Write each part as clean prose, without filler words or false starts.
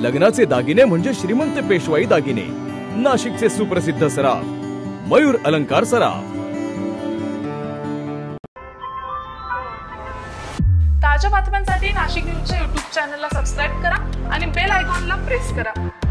लग्नाचे दागिने म्हणजे श्रीमंत पेशवाई दागिने, नाशिकचे सुप्रसिद्ध सराफ मयूर अलंकार सराफ। ताज्या बातम्यांसाठी नाशिक न्यूजच्या YouTube चॅनलला सबस्क्राइब करा आणि बेल आयकॉनला प्रेस करा।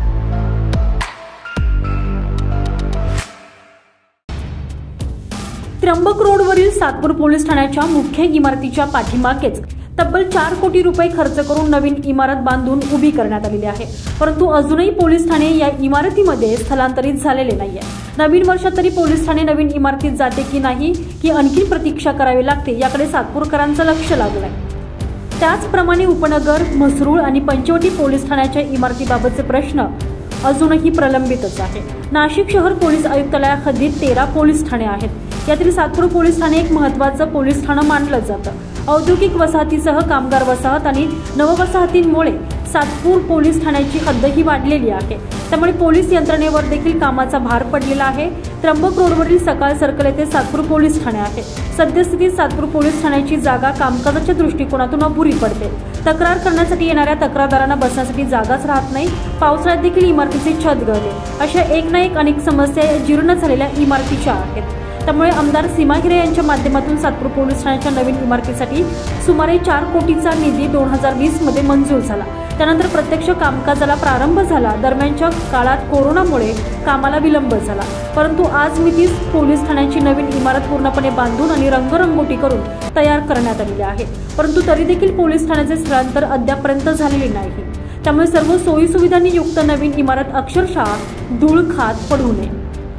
त्र्यंबक रोडवरील सातपूर पोलीस ठाण्याच्या मुख्य इमारतीच्या पाठीमागेच तब्बल 4 कोटी रुपये खर्च करून नवीन इमारत बांधून उभी करण्यात आलेली आहे, परंतु अजूनही पोलीस ठाणे या इमारतीमध्ये स्थलांतरित झालेले नाहीये। नवीन वर्षात तरी पोलीस ठाणे नवीन इमारतीत जाते की नाही की आणखी प्रतीक्षा करावी लागते याकडे सातपूरकरांचं लक्ष लागलंय। त्याचप्रमाणे उपनगर, म्हसरूळ आणि पंचवटी पोलीस ठाण्याच्या इमारतीबाबतचे प्रश्न अजूनही प्रलंबितच आहे। नाशिक शहर पोलीस आयुक्तालया हद्दीत 13 पोलीस ठाणे आहेत। यातील सातपूर पोलीस ठाणे एक महत्त्वाचं पोलीस ठाणं मानलं जातं। औद्योगिक वसाहतीसह कामगार वसाहत आणि नववसाहतींमुळे सातपूर पोलीस ठाण्याची हद्दही वाढलेली आहे, त्यामुळे पोलीस यंत्रणेवर देखील कामाचा भार पडलेला आहे। त्र्यंबक रोडवरील सकाळ सर्कल येथे सातपूर पोलीस ठाणे आहे। सद्यस्थितीत सातपूर पोलीस ठाण्याची जागा कामकाजाच्या दृष्टिकोनातून अपुरी पडते। तक्रार करण्यासाठी येणाऱ्या तक्रारदारांना बसण्यासाठी जागाच राहत नाही। पावसाळ्यात देखील इमारतीचे छत गळते। अशा एक ना एक अनेक समस्या या जीर्ण झालेल्या इमारतीच्या आहेत। त्यामुळे आमदार सीमा हिरे यांच्या माध्यमातून सातपूर पोलीस ठाण्याच्या नवीन इमारतीसाठी सुमारे 4 कोटीचा निधी 2020 मध्ये मंजूर झाला। त्यानंतर प्रत्यक्ष कामकाजाला प्रारंभ झाला। दरम्यानच्या काळात कोरोनामुळे कामाला विलंब झाला, परंतु आज मितीस पोलीस ठाण्याची नवीन इमारत पूर्णपणे बांधून आणि रंगरंगोटी करून तयार करण्यात आलेली आहे, परंतु तरी देखील पोलीस ठाण्याचे स्थलांतर अद्यापर्यंत झालेले नाही। त्यामुळे सर्व सोयी सुविधांनी युक्त नवीन इमारत अक्षरशः धूळ खात पडू नये।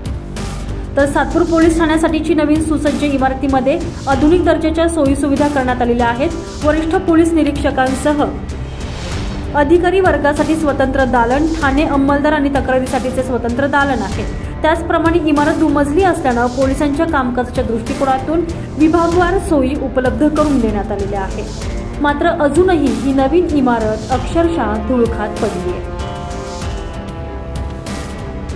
तर सातपूर पोलीस ठाण्यासाठीची नवीन सुसज्ज इमारतीमध्ये आधुनिक दर्जाच्या सोयी सुविधा करण्यात आलेल्या आहेत। वरिष्ठ पोलीस निरीक्षकांसह अधिकारी वर्गासाठी स्वतंत्र दालन, ठाणे अंमलदार आणि तक्रारीसाठीचे स्वतंत्र दालन आहे। त्याचप्रमाणे इमारत दुमजली असल्यानं पोलिसांच्या कामकाजाच्या दृष्टिकोनातून विभागवार सोयी उपलब्ध करून देण्यात आलेल्या आहेत। मात्र अजूनही ही नवीन इमारत अक्षरशः धूळखात पडली आहे।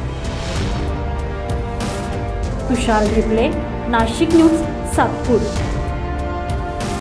तुषार ढिपले, नाशिक न्यूज, सातपूर।